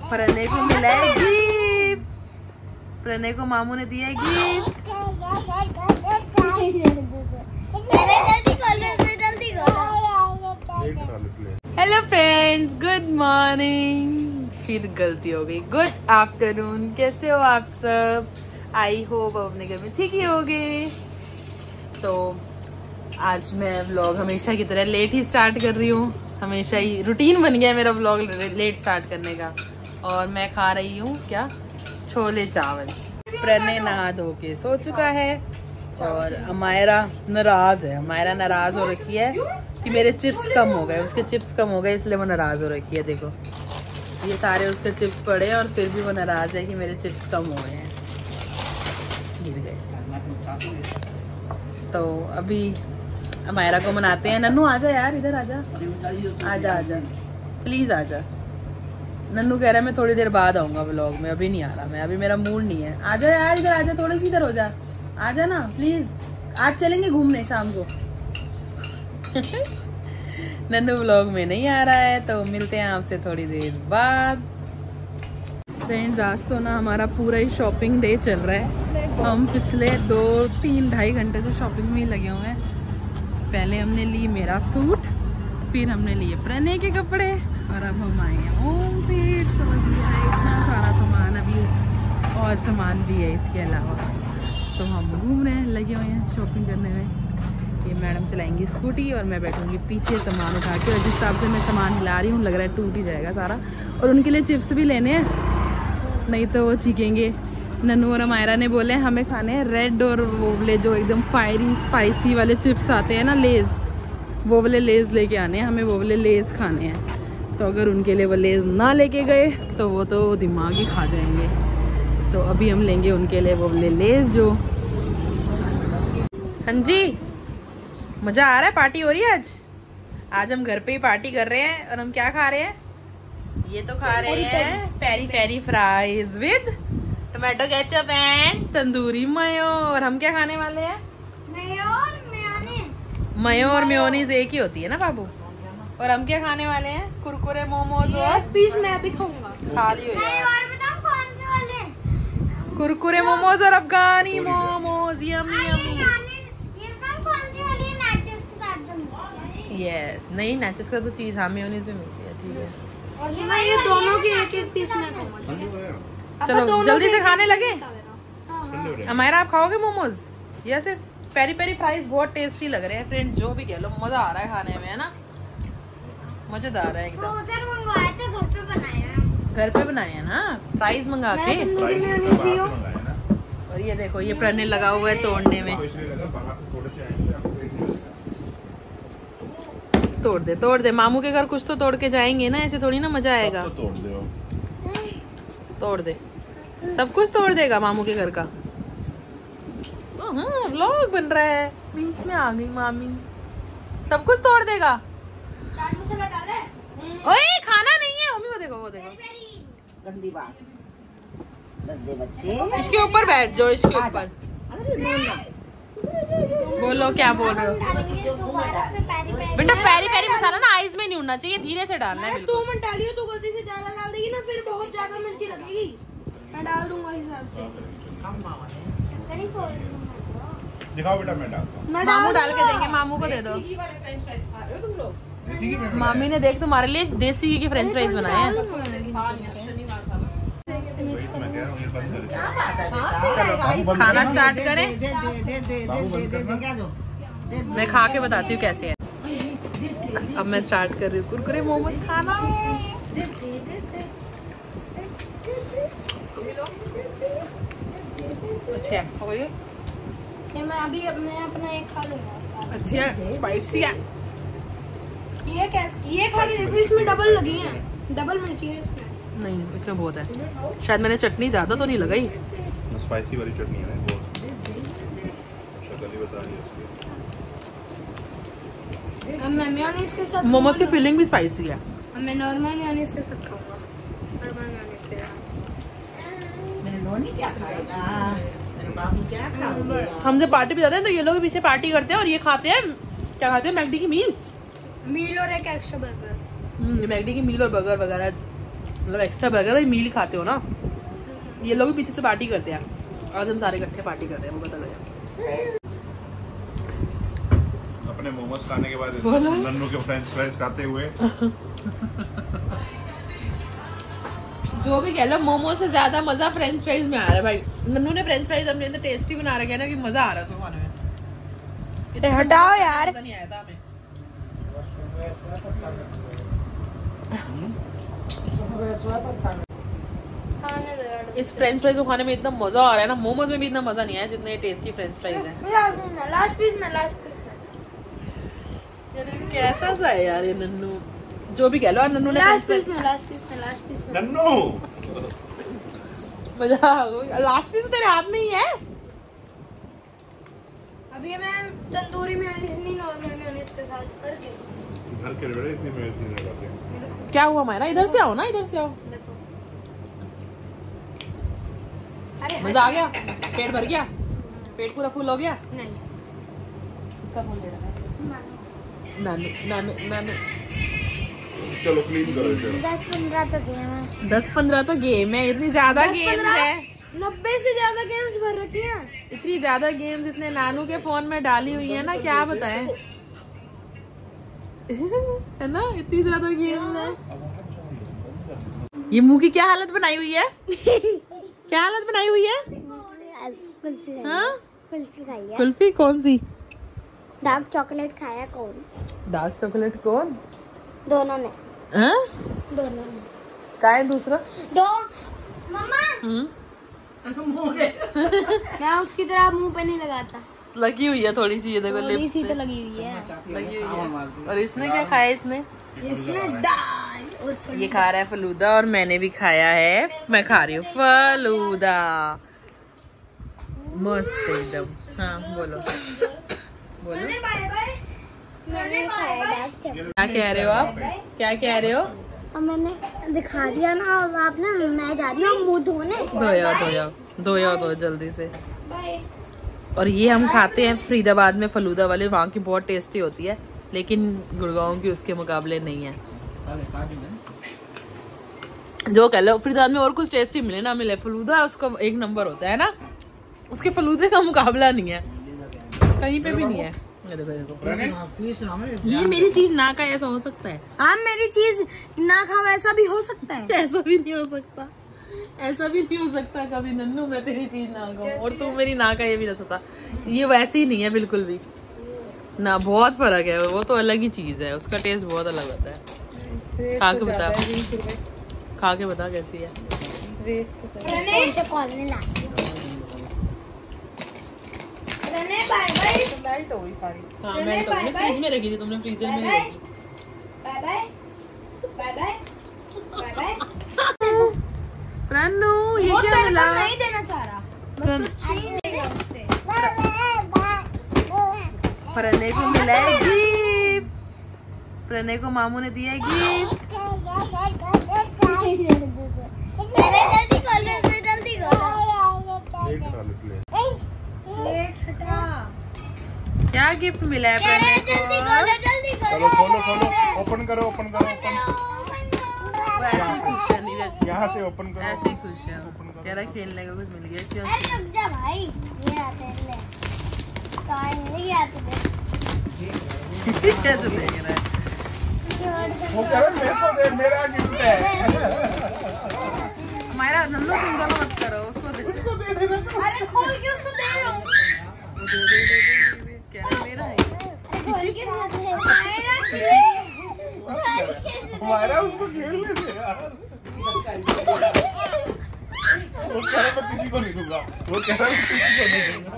प्रणय को मिला है गिफ्ट। प्रणय को मामू ने दिया है gift. Hello friends, good morning. फिर गलती हो गई, गुड आफ्टरनून। कैसे हो आप सब? आई होप अपने घर में ठीक ही होगे। तो आज मैं व्लॉग हमेशा की तरह लेट ही स्टार्ट कर रही हूँ। हमेशा ही रूटीन बन गया मेरा व्लॉग लेट स्टार्ट करने का। और मैं खा रही हूँ क्या, छोले चावल। प्रणय नहा धो के सो चुका है और अमायरा नाराज है। अमायरा नाराज हो रखी है कि मेरे चिप्स कम हो गए, उसके चिप्स कम हो गए, इसलिए वो नाराज हो रखी है। देखो ये सारे उसके चिप्स पड़े और फिर भी वो नाराज है कि मेरे चिप्स कम हो गए हैं, गिर गए। तो अभी अमायरा को मनाते हैं। नन्नू आजा यार, इधर आजा, आजा आजा प्लीज आजा। नन्नू कह रहा है मैं थोड़ी देर बाद आऊंगा व्लॉग में, अभी नहीं आ रहा मैं, अभी मेरा मूड नहीं है। आजा यार इधर आजा, थोड़ी सी इधर हो जा, आजा ना प्लीज। आज चलेंगे घूमने शाम को। नन्नू व्लॉग में नहीं आ रहा है, तो मिलते हैं आपसे थोड़ी देर बाद। फ्रेंड्स आज तो ना हमारा पूरा ही शॉपिंग डे चल रहा है। हम पिछले 2-3-2.5 घंटे से शॉपिंग में ही लगे हुए हैं। पहले हमने ली मेरा सूट, फिर हमने लिए प्रणय के कपड़े और अब हम आए हैं होम सीट। समझ लिया इतना सारा सामान अभी और सामान भी है इसके अलावा। तो हम घूम रहे हैं, लगे हुए हैं शॉपिंग करने में। ये मैडम चलाएंगी स्कूटी और मैं बैठूंगी पीछे सामान उठा के। और जिस हिसाब से मैं सामान हिला रही हूँ लग रहा है टूट ही जाएगा सारा। और उनके लिए चिप्स भी लेने हैं, नहीं तो वो चीखेंगे। नन्नू और अमायरा ने बोले हमें खाने हैं रेड और वो वाले जो एकदम फायरी स्पाइसी वाले चिप्स आते हैं ना, लेज, वो वाले लेज लेके आने हैं हमें, वो वाले लेज खाने हैं। तो अगर उनके लिए वो लेज ना लेके गए तो वो तो दिमाग ही खा जाएंगे। तो अभी हम लेंगे उनके लिए वो वाले लेज जो। हाँ जी, मजा आ रहा है, पार्टी हो रही है आज। आज हम घर पे ही पार्टी कर रहे हैं। और हम क्या खा रहे हैं? ये तो खा रहे हैं peri peri fries with tomato ketchup and tandoori mayo. और हम क्या खाने वाले हैं? मयो और मेयोनीज एक ही होती है ना बाबू। और हम क्या खाने वाले हैं? कुरकुरे मोमोज। और पीस मैं भी खाऊंगा। खा लियो यार। कुरकुरे मोमोज और Afghani momos, yummy yummy. Yes, नहीं नाचस का तो चीज हाँ मेयोनीज में मिलती है, ठीक है। और ये दोनों के एक पीस मैं खाऊंगा। चलो जल्दी से खाने लगे। अमायरा आप खाओगे मोमोज या सिर्फ पेरी पेरी फ्राइज? बहुत टेस्टी लग रहे हैं फ्रेंड्स, जो भी कह लो, मजा आ रहा है खाने में, है ना, मजेदार है एकदम। घर पे बनाए हैं ना, फ्राइज मंगा के। और ये देखो ये प्रणय लगा हुआ है तोड़ने में। तोड़ दे मामू के घर कुछ तो तोड़ के जाएंगे ना, ऐसे थोड़ी ना मजा आएगा। तोड़ दे, सब कुछ तोड़ देगा मामू के घर का। व्लॉग बन रहा है, बीच में आ गई मामी, सब कुछ तोड़ देगा। चाट मसाला डाले? ओए खाना नहीं है, मम्मी को देखो, वो देखो गंदी बात, गंदे बच्चे। इसके ऊपर बैठ जाओ, इसके ऊपर। बोलो क्या बोल रहे हो बेटा? पेरी पेरी मसाला ना आइस में नहीं उड़ना चाहिए, धीरे से डालना है बिल्कुल। 2 मिनट डालियो तो गलती से ज्यादा डाल देगी ना, फिर बहुत ज्यादा मिर्ची लगेगी। मैं डाल दूंगा हिसाब से। दिखाओ बेटा, मैं डालता हूँ। मामू डाल के देंगे, मामू को दे दो। मामी ने देख तुम्हारे लिए देसी घी की फ्रेंच फ्राइज बनाए हैं। चलो खाना स्टार्ट करें। मैं खा के बताती हूँ कैसे है। अब मैं स्टार्ट कर रही हूँ कुरकुरे मोमोज खाना। अच्छा हो गई? मैं अभी मैं अपना एक खा लूंगा। अच्छा स्पाइसी है। ये खा के देखो, इसमें डबल लगी है, डबल मिर्ची है इसमें। नहीं इसमें बहुत है, शायद मैंने चटनी ज्यादा तो नहीं लगाई। स्पाइसी वाली चटनी है बहुत, शक्ल बता रही है उसकी। अब मैं मेयोनीज के साथ मोमोज की फीलिंग भी स्पाइसी है। अब मैं नॉर्मल मेयोनीज के साथ खाऊंगा। नॉर्मल मेयोनीज के साथ। मेरे नोनी क्या खाएगा, मेरे बाबू क्या खाओगे? हम जब पार्टी पे जाते हैं तो ये लोग पीछे पार्टी करते हैं और ये खाते हैं, क्या खाते हैं? मैकडी की मील और एक एक्स्ट्रा बर्गर। मैकडी की मील और बर्गर वगैरह। मतलब एक्स्ट्रा बर्गर मील खाते हो ना, ये लोग भी पीछे से पार्टी करते हैं। आज हम सारे इकट्ठे पार्टी करते हैं, वो पता लगा। अपने मोमोज खाने के बाद नन्नू के फ्रेंच फ्राइज खाते हुए जो भी कह लो, मोमो से ज्यादा मजा फ्रेंच फ्राइज में आ रहा है भाई। नन्नू ने फ्रेंच फ्राइज अपने अंदर टेस्टी बना रखा है ना कि मजा आ रहा है उसको खाने में। हटाओ यार, मजा नहीं आया था हमें। इस फ्रेंच फ्राइज को खाने में इतना मजा आ रहा है ना, मोमोज में भी इतना मजा नहीं आया जितने टेस्टी फ्रेंच फ्राइज है। लास्ट पीस में कैसा सा है यार ये नन्नू, जो भी कह लो। नन्नू ने लास्ट पीस में नन्नू मजा आ गया। लास्ट पीस तेरे हाथ में ही है। अभी मैं तंदूरी मेयोनीज नहीं, नॉर्मल मेयोनीज के साथ करके घर के बड़े इतनी मेहनत नहीं लगाते। क्या हुआ मायरा, इधर से आओ ना, इधर से आओ। अरे मजा आ गया, पेट भर गया, पेट पूरा फुल हो गया। नहीं, इसका फोन ले रहा है नानू नानू नानू। चलो क्लीन करो इसे। 10-15 तो गेम है, 10-15 तो गेम है। इतनी ज्यादा गेम्स है, 90 से ज्यादा गेम्स भर रखी हैं। इतनी ज्यादा गेम्स इसने नानू के फोन में डाली हुई है ना, क्या बताएं। है ना, इतनी ज्यादा गेम्स है। ये मुंह की क्या हालत बनाई हुई है? क्या हालत बनाई हुई है? हाँ, कुल्फी कौन सी? डार्क चॉकलेट खाया कौन? डार्क चॉकलेट कौन? दोनों ने। हाँ? दोनों ने। क्या है दूसरा? दो मम्मा। मैं उसकी तरह मुंह पे नहीं लगाता। लगी हुई है थोड़ी सी, ये देखो लिप्स सी पे तो लगी हुई है। लगी हुई है। और इसने क्या खाया? इसने दाल और ये खा रहा है फलूदा, और मैंने भी खाया है। मैं खा रही हूँ फलूदा, मस्त एकदम। हाँ बोलो बोलो, क्या कह रहे हो आप? क्या कह रहे हो? अब मैंने दिखा दिया ना, अब आप ना, मैं जा रही हूँ मुंह धोने। धोया जल्दी से। और ये हम खाते हैं फरीदाबाद में फलूदा वाले, वहाँ की बहुत टेस्टी होती है, लेकिन गुड़गांव की उसके मुकाबले नहीं है। जो कह लो, फरीदाबाद में और कुछ टेस्टी मिले ना मिले, फलूदा उसका एक नंबर होता है ना, उसके फलूदे का मुकाबला नहीं है कहीं पे भी नहीं है। ये मेरी चीज ना खाए ऐसा हो सकता है? हाँ, मेरी चीज ना खाओ ऐसा भी हो सकता है। ऐसा भी नहीं हो सकता, ऐसा भी नहीं हो सकता कभी नन्नू मैं तेरी चीज ना खाऊं और तू मेरी ना खाए, ये भी नहीं हो सकता। ये वैसे ही नहीं है बिल्कुल भी ना, बहुत फर्क है। वो तो अलग ही चीज है, उसका टेस्ट बहुत अलग होता है। खा के बता, खा के बता कैसी है। मेल्ट हो गई सारी। हाँ मेल्ट हो गई, फ्रिज में रखी थी तुमने, फ्रीजर में नहीं रखी। Bye bye bye bye bye bye. Prannu ये क्या मिला? नहीं देना चाह रहा, प्रणय को मिला है गिफ्ट, प्रणय को मामू ने दिया है गिफ्ट। जल्दी क्या गिफ्ट मिला है प्रणय को? चलो खोलो खोलो, ओपन करो ओपन करो ओपन। वो ऐसे ही खुश है, नीरज यहाँ से ओपन करो। ऐसे ही खुश है, कह रहा खेलने को कुछ मिल गया। क्यों? भाई ये आते हैं, नहीं आते कैसे देख रहा है? वो कह रहा है मेरे को दे, मेरा गिफ्ट है। हमारा नन्नू तुम दोनों मत करो, उसको दे। उसको दे देना। अरे खोल के उसको दे रहा हूँ। कह रहा मेरा है। हमारा उसको खेलने दे यार। वो कह रहा मैं किसी को नहीं दूंगा, वो कह रहा मैं किसी को नहीं दूंगा।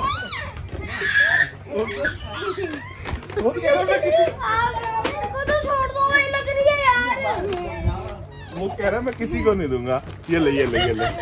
वो कह रहा मैं किसी को तो छोड़ दो, वही लग रही है यार। वो कह रहा मैं किसी को नहीं दूंगा। ये ले ये ले ये ले।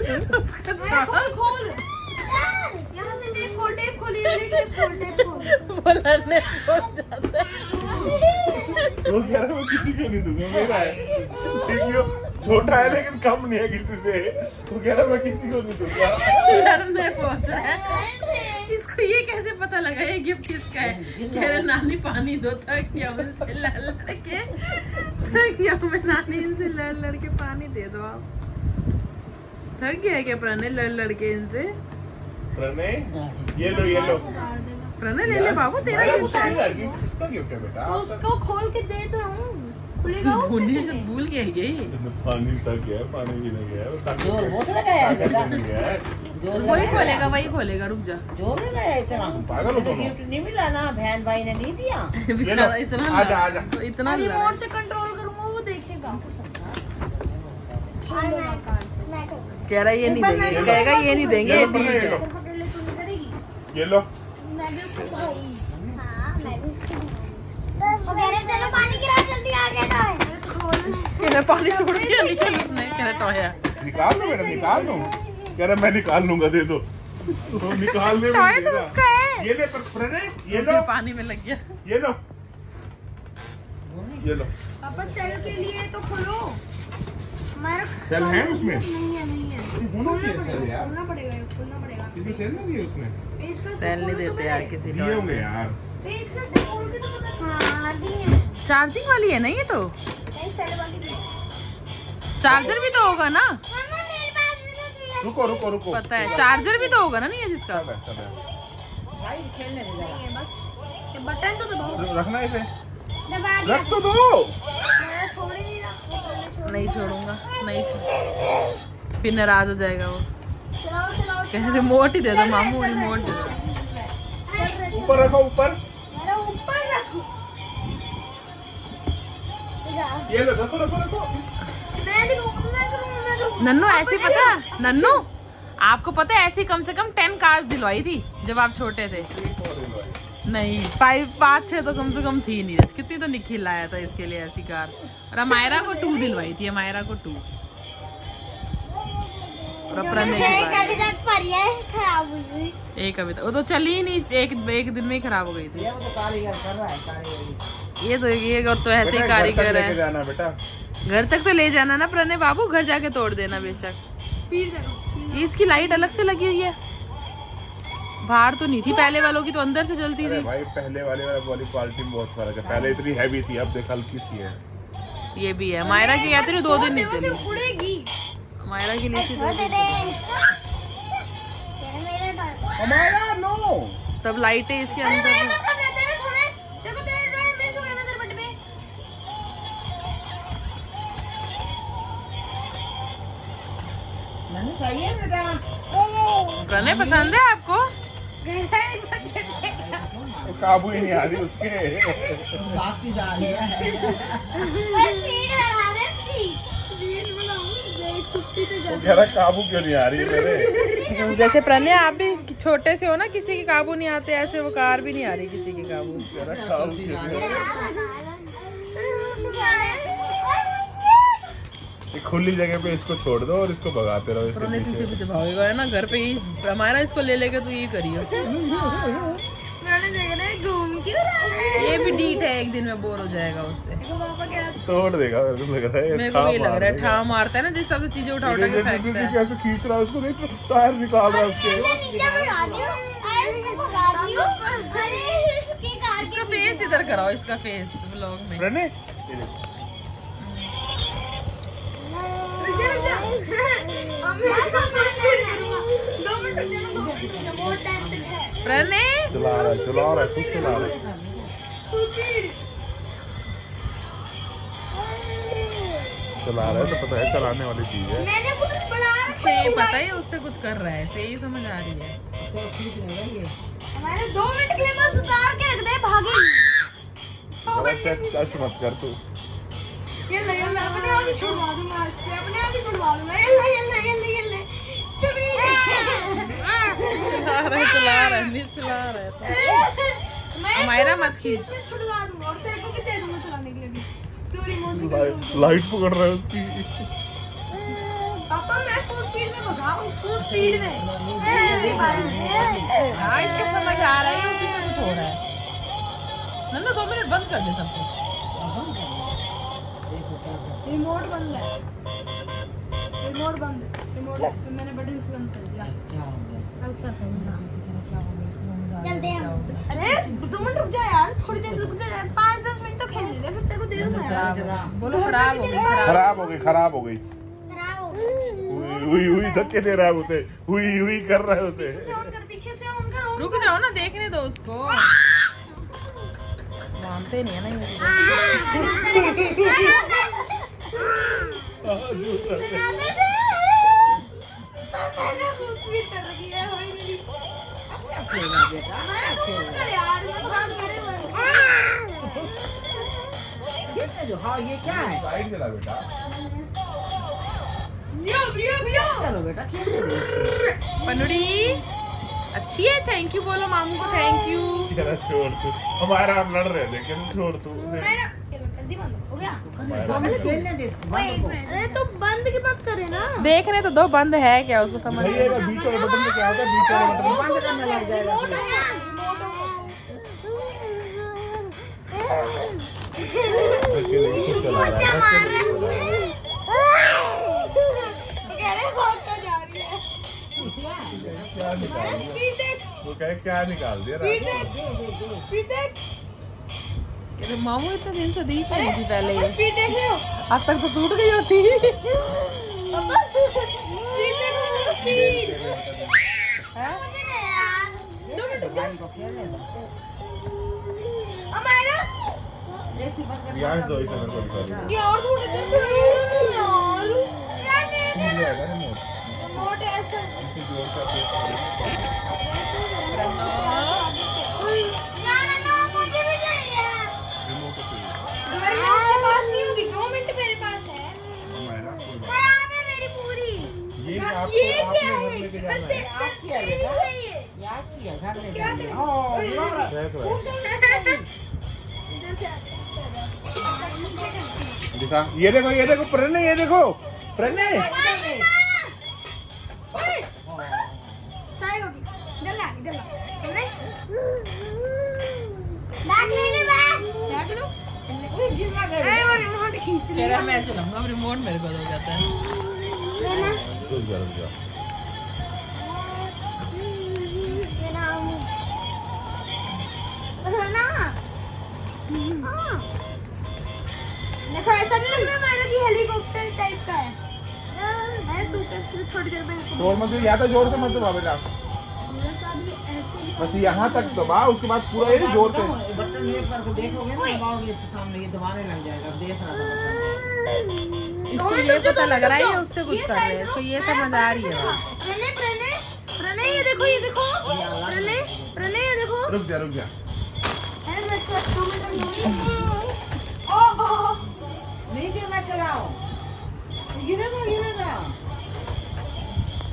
खोल यहाँ से टेप खोल, टेप खोलिए, टेप खोल, टेप खोल। वो लड़ने पहुंच जाता है। वो कह रहा मैं किसी को नहीं दूंगा, मेरा है। ठीक है छोटा है लेकिन कम नहीं है किसी से। वो कह रहा मैं किसी को नहीं दूंगा। लड़ने पहुंच रहा है। इसको ये कैसे पता लगा ये गिफ्ट किसका है? कह रहे नानी पानी दो थक गया उनसे लड़ के, थक गया मैं नानी इनसे लड़ के पानी दे दो आप। थक गया क्या प्रणय लड़ के इनसे? प्रणय ये लो प्रणय ले ले बाबू तेरा गिफ्ट है। किसका गिफ्ट है बेटा? उसको खोल के दे तो रहा हूँ, खुलेगा भूलने से भूल गया ये। पानी तक गया, पानी पीने गया, जोर बहुत लगाया बेटा, जोर वही खोलेगा वही खोलेगा, रुक जा। जोर लगाया इतना। पागल हो दोनों। गिफ्ट नहीं मिला ना, बहन भाई ने नहीं दिया। बेचारा इतना आजा इतना रिमोट से कंट्रोल करूंगा, वो देखेगा। कह रहा ये नहीं देंगे, कहेगा ये नहीं देंगे। ये लो चलो पानी गिरा जल्दी, आ गया पानी छोड़ दिया, निकल उसने। कह रहा टॉय निकाल लो बेटा, निकाल लो। कह रहा मैं निकाल लूंगा, दे दो। तो निकालने में तो उसका है। ये ले प्रणय, ये लो, पानी में लग गया। ये लो, ये लो। पापा सेल के लिए तो खोलो। हमारा सेल है उसमें? नहीं है होना चाहिए सेल यार। खोलना पड़ेगा। किसी सेल नहीं दिए उसने? पेज का सेल नहीं देते यार किसी दिए होंगे यार। पेज का से खोल के तो पता। हाँ दिए। चार्जिंग वाली है ना ये तो? नहीं सेल वाली भी। चार्जर भी तो होगा ना? मम्मा मेरे पास भी तो रुको पता है, चार्जर भी तो होगा ना? नहीं है जिसका? सब है। भाई खेलने दे नहीं है, बस ये बटन तो दबाओ। रखना इसे, दबा दिया। रख तो दो। मैं छोड़ ही नहीं रहा। नहीं छोड़ूंगा, नहीं छोड़, फिर नाराज हो जाएगा वो। चलाओ। कह रिमोट ही दे दो मामू, रिमोट दे दो। ऊपर रखो, ऊपर। मेरा ऊपर रखो। ये लो, रखो। मैं करूँगा। नन्नू ऐसी पता, नन्नू आपको पता है ऐसी कम से कम 10 कार्स दिलवाई थी जब आप छोटे थे। नहीं 5-6 तो कम से कम थी नहीं। कितनी तो निखिल लाया था इसके लिए ऐसी कार। और अमायरा को 2 दिलवाई थी, अमायरा को 2। और खराब हुई। एक अभी तो वो तो चली ही नहीं, एक दिन में ही खराब हो गई थी। ये तो कारीगर कर रहा है, कारीगर। ये तो ऐसे ही कारीगर है। जाना बेटा, घर तक तो ले जाना ना प्रणय बाबू, घर जाके तोड़ देना बेशक। स्पीड देखो। ये इसकी लाइट अलग से लगी हुई है, बाहर तो नहीं थी पहले वालों की, तो अंदर से जलती थी। भाई पहले वाले वाली क्वालिटी में बहुत फर्क है। पहले इतनी हैवी थी, अब देख हल्की सी है। ये भी है मायरा की, कहते रहे 2 दिन नहीं चली। उड़ेगी। मायरा की लिए हमारा नो, तब लाइटें इसके अंदर। मैंने सही है बेटा। प्रणय पसंद है आपको? काबू ही नहीं आ रही उसके। भागती जा रही है। वो कह रहा काबू क्यों नहीं आ रही मेरे। जैसे प्रणय आप भी छोटे से हो ना, किसी के काबू नहीं आते, ऐसे वो कार भी नहीं आ रही किसी के काबू। काबू क्यों नहीं आ रही। खुली जगह पे इसको छोड़ दो और इसको भगाते रहो। इसके प्रणय पीछे पीछे भागेगा है ना, घर पे ही हमारा इसको ले लेके तो ये करियो। घूम क्यों रहा है? ये भी डीट है, एक दिन में बोर हो जाएगा उससे। पापा क्या तोड़ देगा, मेरे को लग रहा है। मेरे को भी लग रहा है ठा मारता है ना, जिस सब चीजें उठा के फेंकता है। कैसे खींच रहा है उसको, देख टायर निकाल रहा है उसके। इसका फेस इधर कराओ, इसका फेस व्लॉग में। प्रणय प्रणय चला रहा है, खुद चला रहा है। चला रहा है तो पता है चलाने वाली चीज है। मैंने कुछ बना उससे ये पता है उससे कुछ कर रहा है, सही समझ आ रही है। हमारे 2 मिनट के लिए बस उतार के रख दे, भागे। टच मत कर तू। यल्ला अपने आप ही छुड़वा दूंगा इससे, अपने आप ही छुड़वा दूंगा। यल्ला छुड़ गई। चला रहा है। हमारा मत खींच। मैं छुड़वा दूंगा और तेरे को भी दे दूंगा चलाने के लिए भी। तू रिमोट से लाइट पकड़ रहा है उसकी। पापा मैं फुल स्पीड में भगाऊं, फुल स्पीड में। हाँ इसको समझ आ रहा है, उसी से कुछ हो रहा है। नन्नू 2 मिनट बंद कर दे सब कुछ। देखो क्या करते रिमोट बंद है, रिमोट बंद है, रिमोट मैंने बटन से बंद कर दिया। क्या हो गया अब क्या करूँगा? क्या हो गया इसको समझ आ चलते हैं। अरे 2 मिनट रुक जा यार, थोड़ी देर रुक जा यार, 5-10 मिनट तो खेल ले, फिर तेरे को दे दूंगा यार। बोलो खराब हो गई। खराब हो गई, खराब हो गई। खराब हो गई। हुई हुई धक्के दे रहा है उसे, हुई हुई कर रहा है उसे। पीछे से ऑन कर, पीछे से ऑन कर। रुक जाओ ना, देखने दो उसको। मानते नहीं है ना ये। मैंने कुछ भी कर दिया है मेरी। क्या खेला बेटा मैं तो कर यार, मैं तो हाथ मेरे खेलने दो। हाँ ये क्या है लाइट जला बेटा। चलो बेटा खेलने दो इसको। पनुड़ी अच्छी है, थैंक यू बोलो मामू को, थैंक यू। चला छोड़ तू, हमारा हम लड़ रहे थे, क्या छोड़ तू। कर दी बंद, हो गया? खेलने दे इसको बंद को। अरे तो बंद की बात करे ना। देखने तो दो बंद है क्या, उसको समझ भैया ये बीच वाले बटन पे क्या होता है? बीच वाले बटन बंद करने लग जाएगा पे चला रहा है। क्या निकाल दिया? वो कहे क्या निकाल दिया? अरे मामू इतने दिन से दी क्यों नहीं थी पहले ये? स्पीड देख रहे हो? अब तक तो टूट गई होती। स्पीड देख रहे हो? स्पीड। हैं? 2 मिनट रुक जा। को खेलने दो। हमारा ऐसी बंद कर यहाँ दो इसे मेरे को दिखा दो। यार थोड़ी देर यार टूट जाएगा रिमोट। रिमोट ऐसा इतनी जोर से प्रेस करो। यार ना मुझे भी चाहिए। रिमोट को चाहिए। मेरे पास नहीं होगी, 2 मिनट मेरे पास है। हमारा कोई बात खराब है मेरी पूरी। नहीं। ये आपको ये क्या आपने घर है? लेके जाना है। क्या किया बेटा क्या किया घर में जाने ओ देख रहे हैं। इधर से दिखा, ये देखो प्रणय, ये देखो प्रणय। साइड होगी, इधर ला, इधर ला। बैग ले ले, बैग लो। गिरना गया अरे वो रिमोट खींच कह लिया। रहा मैं चलाऊंगा, अब रिमोट मेरे को दो कहता है। लेना रुक जा। लेना हाँ। देखो ऐसा नहीं लग रहा मेरे की हेलीकॉप्टर टाइप का है। तू कैसे थोड़ी देर में जोर मत दे, ज्यादा जोर से मत दबा बेटा। मेरे साथ भी ऐसे ही बस यहाँ तक दबा, उसके बाद पूरा ये जोर से। बटन एक बार को देखोगे ना दबाओगे इसके सामने ये दबाने लग जाएगा। अब देख रहा था बटन। इसको ये पता लग रहा है ये उससे कुछ कर रहे हैं, इसको ये समझ आ रही है। प्रणय प्रणय प्रणय ये देखो प्रणय प्रणय ये देखो। रुक जा। अरे मैं तो 2 मिनट नीचे मत चलाओ गिरेगा।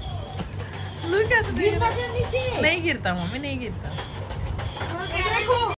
कैसे गिर मत नीचे। नहीं गिरता मम्मी, नहीं गिरता। देखो